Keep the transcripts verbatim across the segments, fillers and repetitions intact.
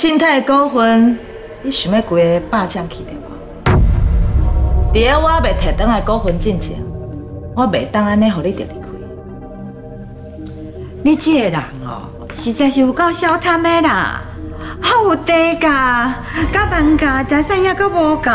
信泰股份，你想要规个霸占起来无？伫个我未摕倒来股份进前，我袂当安尼，互你就离开。 你这个人哦，实在是有够小贪的啦！好有地价，甲万价财产也阁无够。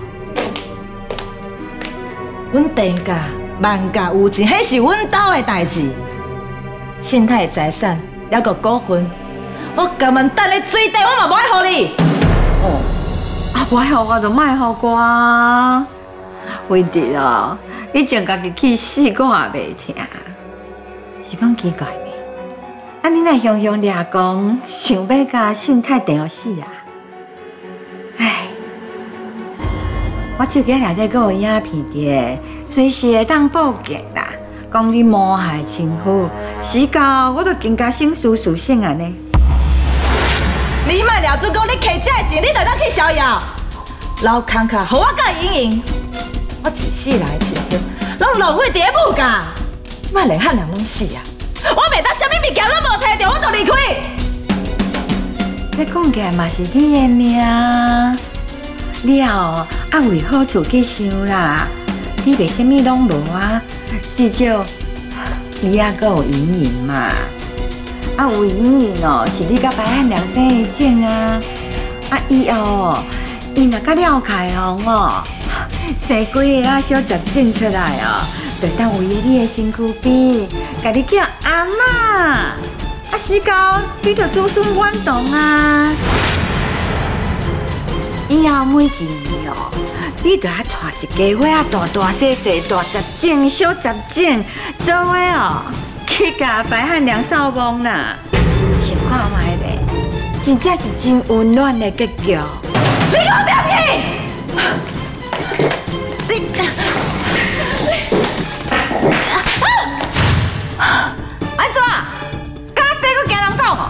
阮地价、万价有钱，迄是阮兜的代志。信泰的财产，还个股份，我甘愿等你水底，我嘛无爱互你。 哦，啊，不爱互我就莫互我。为弟哦，你将家己去死，我也袂听。是讲奇怪呢？啊，你若雄雄掠讲，想要甲信泰地互死啊？唉，我手机内底阁有影片的，随时会当报警啦。讲你谋害亲夫，死到我都更加心思思省安尼。 你莫了主讲，你摕这钱，你就当去逍遥。老康卡，互我甲莹莹，我一世人的青春，拢浪费伫咧母家。即摆连汉人拢死啊！我袂当啥物物件拢无摕到，我就离开。 这讲起来嘛是你的命，你哦爱为好处去想啦，你袂啥物拢无啊，至少你也阁有莹莹嘛。啊，有莹莹哦，是你甲白汉良生的种啊。啊，伊哦，伊若甲廖凯宏哦，生几个啊小杂种出来哦，就当围喺你的身躯边，甲你叫阿嬷。啊，死到你就子孙满堂啊！以后每一年哦，你就要带一家伙啊，大大细细、大杂种、小杂种，做伙哦。去甲白汉良扫墓啦，想看卖咧，真正是真温暖的结局。 你给我点去！你，安怎？假死搁惊人讲哦？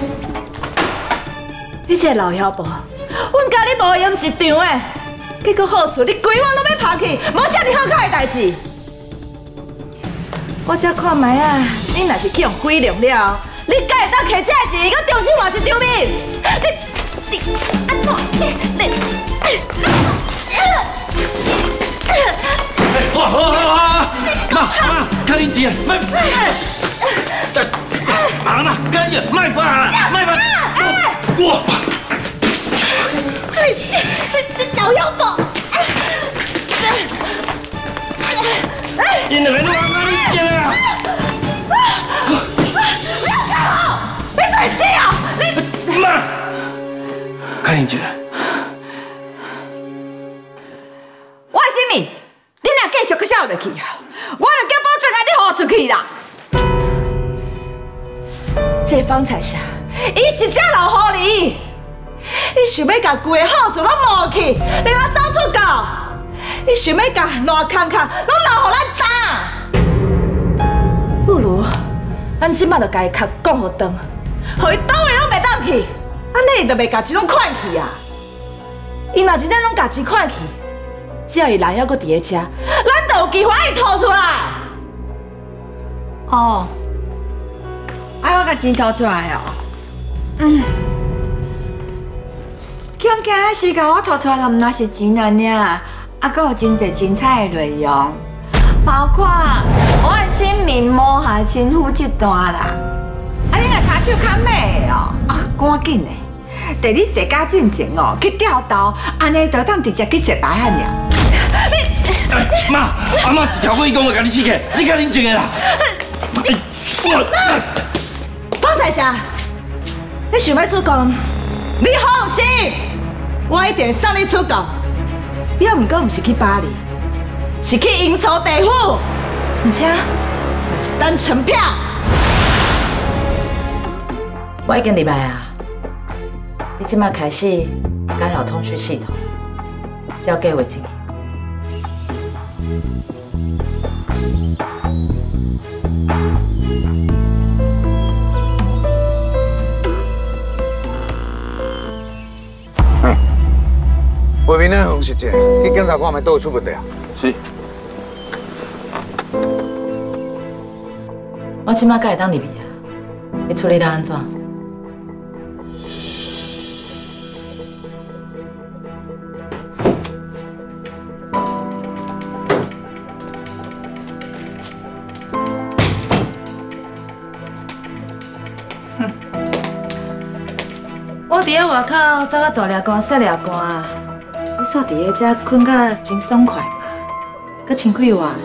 你这个老妖婆，阮甲你无用一场诶，结果好处你规碗拢要抛弃，无遮尔好看的代志。我才看卖啊！你若是去用毁容了，你敢会当摕这个钱，搁重新换一张面？你你安怎？你你， 好好好好，妈妈，看你姐，卖，妈妈，看你卖饭了，卖饭，我， 最是这这老妖婆！ 你那边弄哪里去啊？ 不要看我！你最死啊！你妈，看你姐， 我什么？你若继续搁笑落去啊，我就叫保全甲你豁出去啦！ 这方彩霞，伊是这老狐狸，伊想要甲规个好处拢摸去，令我走出狗。伊想要甲烂空空拢留互咱担，不如咱即摆就甲伊壳讲互断，互伊倒位拢袂当去，安尼伊就袂甲钱拢款去啊！伊若真正拢甲钱款去，只要伊人还阁伫咧遮，咱就有机会爱伊吐出来。 哦，爱我甲钱掏出来哦。嗯，恐惊是甲我吐出来，就毋那是钱啊尔。啊，阁有真侪精彩的内容，包括我姓名谋害亲夫这段啦。啊，你若骹手较美哦，啊，赶紧的，第你坐驾进前哦，去调刀，安尼就当直接去找白汉良。 你妈，阿妈是条过伊讲要甲你刺激，你较冷静的啦。 你方彩霞，你想要出宫，你放心，我一定送你出宫。你要唔讲，唔是去巴黎，是去阴曹地府，而且还是单程票。我已经入来啊！你即马开始干扰通讯系统，交给我进去。 外面那红是这，去检查看卖倒出问题啊？ 是。 我即马敢会当入去啊？你处理得安怎？ 我伫咧外口走到大掠汗、细掠汗，你煞伫咧遮困甲真爽快嘛，搁清气我。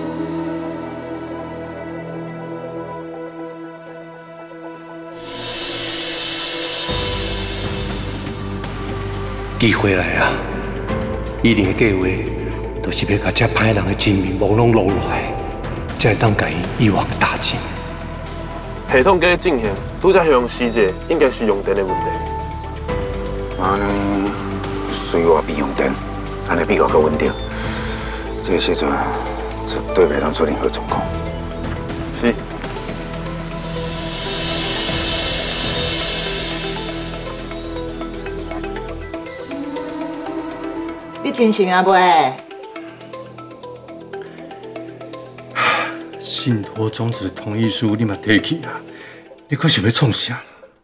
机会来啊！伊连的计划，就是要甲遮歹人的真面目拢露落来，才会当甲伊一网打尽。 系统给进行，拄则用细节，应该是用电的问题。 安尼随我变用电，安尼比较较稳定。这个时阵绝对袂当出任何状况。 是。 你真心啊袂？ 信托终止同意书你嘛摕去啊？你可是要创啥？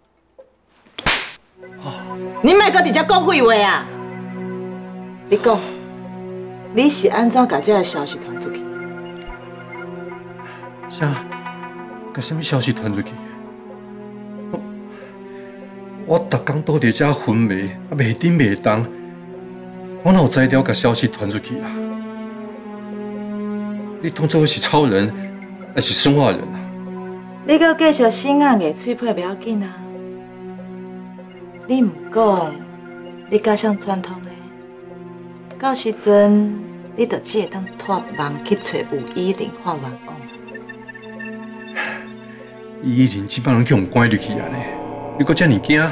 你莫搁伫遮讲废话啊！你讲，你是安怎把这个消息传出去？ 啥？把什么消息传出去？我我逐工倒伫遮昏迷，啊袂顶袂动，我哪有才调把消息传出去啦？你当作我是超人，还是生化人啊？ 你搁继续死硬硬嘴皮不要紧啊！你唔讲，你加上传统的，到时阵你就只会当托梦去找吴依林画完案。 依林即摆拢叫人关入去啊呢，你搁遮尔惊？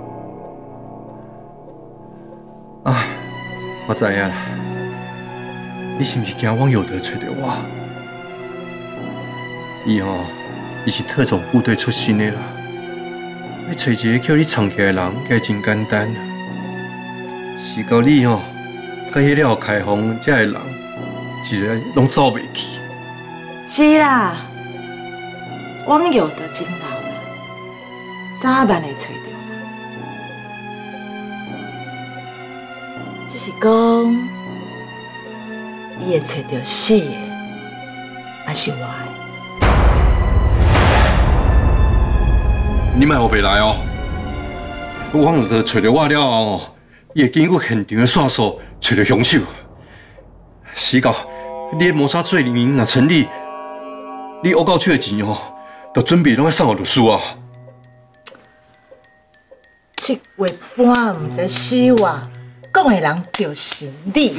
啊，我知影啦，你是毋是惊汪有德找到我？伊吼，伊是特种部队出身的啦。要找一个叫你藏起来的人，该真简单。是到你吼，甲迄了开放遮的人，一个拢走袂去。 是啦，网友的真老啦，早晚会找到啦。只是讲，伊会找到死的，还是我的。 你莫后袂来哦！我有得找到我了后，伊会经过现场的线索，找到凶手。死狗，你的谋杀罪名若成立，你恶搞出的钱哦，就准备拢要送互律师啊！ 七月半唔知死活，讲的人就是你。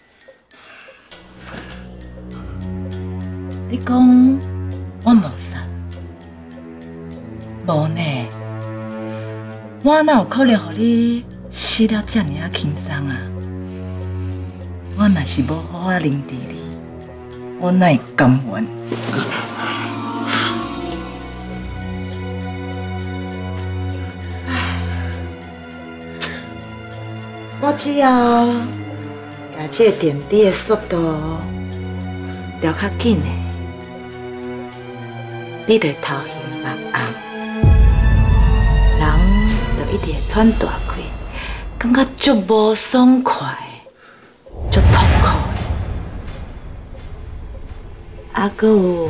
你讲我谋杀？无呢，我哪有可能让你死了这么啊轻松啊？我若是无好好认定你，我哪会甘愿？我只要把这点滴的速度调较紧的，你就头晕目红。人就一直会喘大气，感觉足无爽快，足痛苦的。啊，搁有，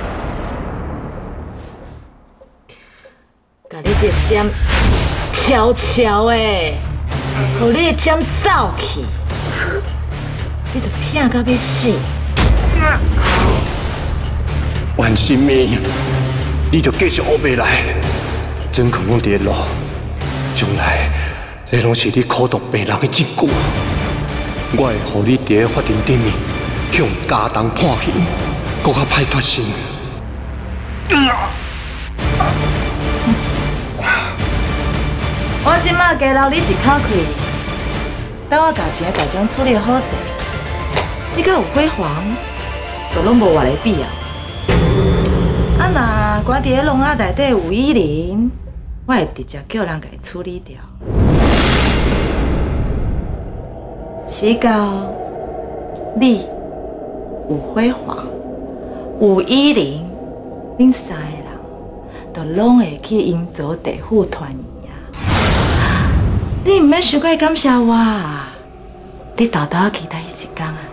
甲你这针悄悄的，互你的针走去，你就疼到要死。 万心命，你就继续学袂来。真可能跌落，将来这拢是你苦毒病人的证据。我会让你伫个法庭顶面向加重判刑，搁较歹脱身。 我即马加留你一口气，等我把钱大奖处理好势，你搁有辉煌，就拢无偌个必要。啊，若关伫个笼仔内底有依林。我会直接叫人甲伊处理掉。死狗，你有辉煌，有依林，恁三个人都拢会去营造地府团圆啊！你唔免伤过感谢我啊！你豆豆期待伊一天啊！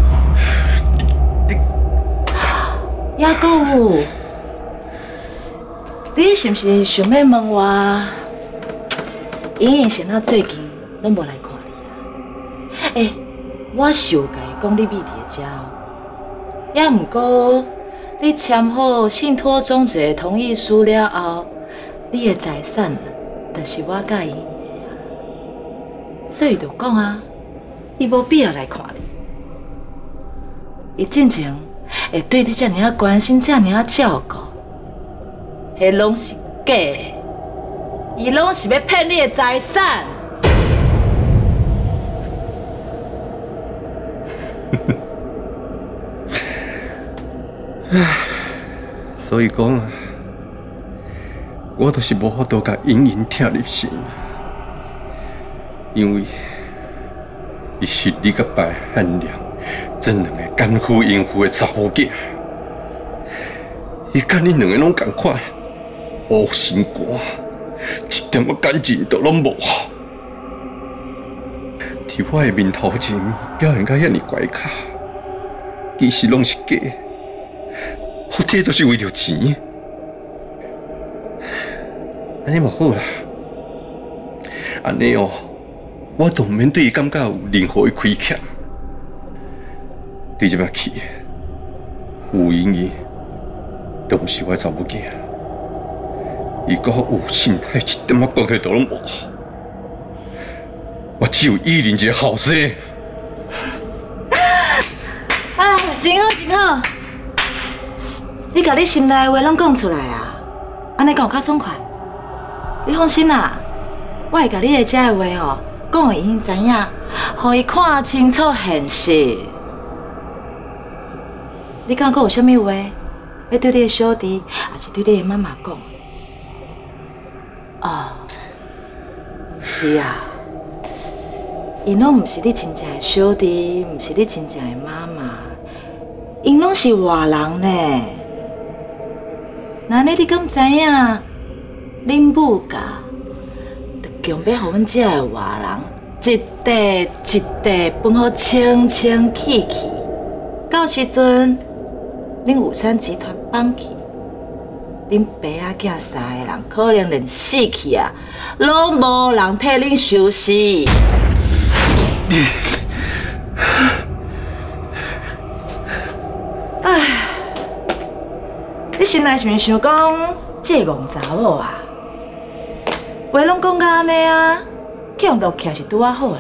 还阁有。你是不是想要问我， 莹莹先啊最近拢无来看你啊。诶、欸，我是有甲伊讲你秘伫遮哦，也毋过你签好信托终止的同意书了后，你的财产就是我甲伊的啊，所以就讲啊，伊无必要来看你。伊进前会对你遮尔啊关心，遮尔啊照顾，迄拢是假的，伊拢是要骗你的财产。 唉，所以讲啊，我都是无法度甲莹莹听入心，因为伊是你甲白汉良这两个奸夫淫妇的查某囝，伊甲你两个拢同款，无心肝，一点仔感情都拢无。伫我的面头前表现甲遐尼怪卡，其实拢是假。我这都是为着钱，安尼嘛好啦。安尼哦，我都免对伊感觉有任何的亏欠。对即摆起，有莹莹都毋是我查某囝，伊甲我有信太一点仔关系都拢无。我只有依林一个后生。 哎，真好真好。你甲你心内的话拢讲出来啊，安尼敢有较爽快？你放心啦，我会甲你的遮的话哦，讲互伊知影，互伊看清楚现实。你敢还有啥物话要对你的小弟，还是对你的妈妈讲？哦，毋是啊，因拢毋是你真正的小弟，毋是你真正的妈妈，因拢是外人呢。那呢，你敢知影？恁母家就强要互阮遮的外人一块一块分好清清气气，到时阵恁有产集团放弃，恁爸仔囝三个人可能连死去啊，拢无人替恁收拾。唉。你心内是毋是想讲这个戆查某啊？话拢讲到安尼啊，强度徛是拄啊好啦。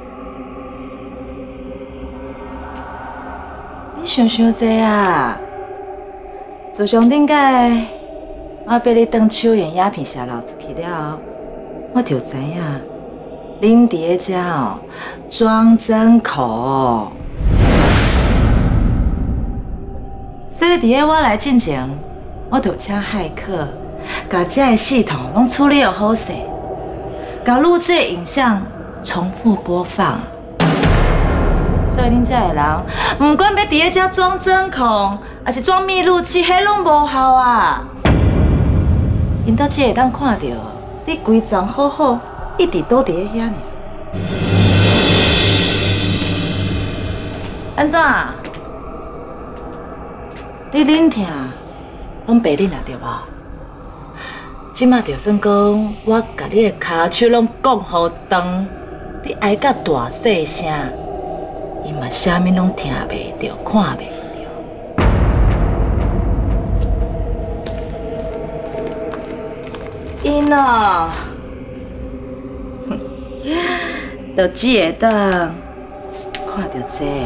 你想伤济啊！自从顶届我被你当手眼鸦片泄露出去了后，我就知影恁伫个遮哦装针孔。所以伫个我来进前，我就请骇客，把这个系统拢处理好势，把录制的影像重复播放。所以恁这个人，不管要伫个遮装针孔，还是装密录器，迄拢无效啊！因都只会当看到你规装好好，一直倒伫个遐尔。安怎？你忍疼，拢白忍啊，对无？即马就算讲我甲你的骹手拢讲好长，你哀甲大细声，伊嘛啥物拢听袂着，看袂着。因哦，就只会当看到这个。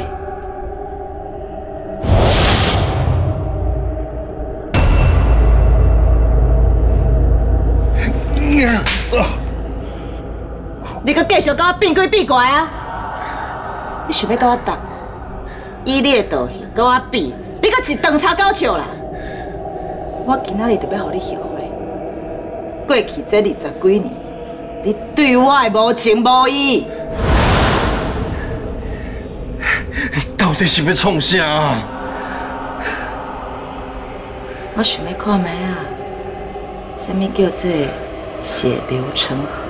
你阁继续甲我变鬼变怪啊！你想要甲我斗？以你的道行甲我比，你阁一顿插狗笑啦！我今仔日就要互你后悔，过去这二十几年，你对我的无情无义。 你到底是要创啥？ 我想要看卖啊，什么叫做血流成河？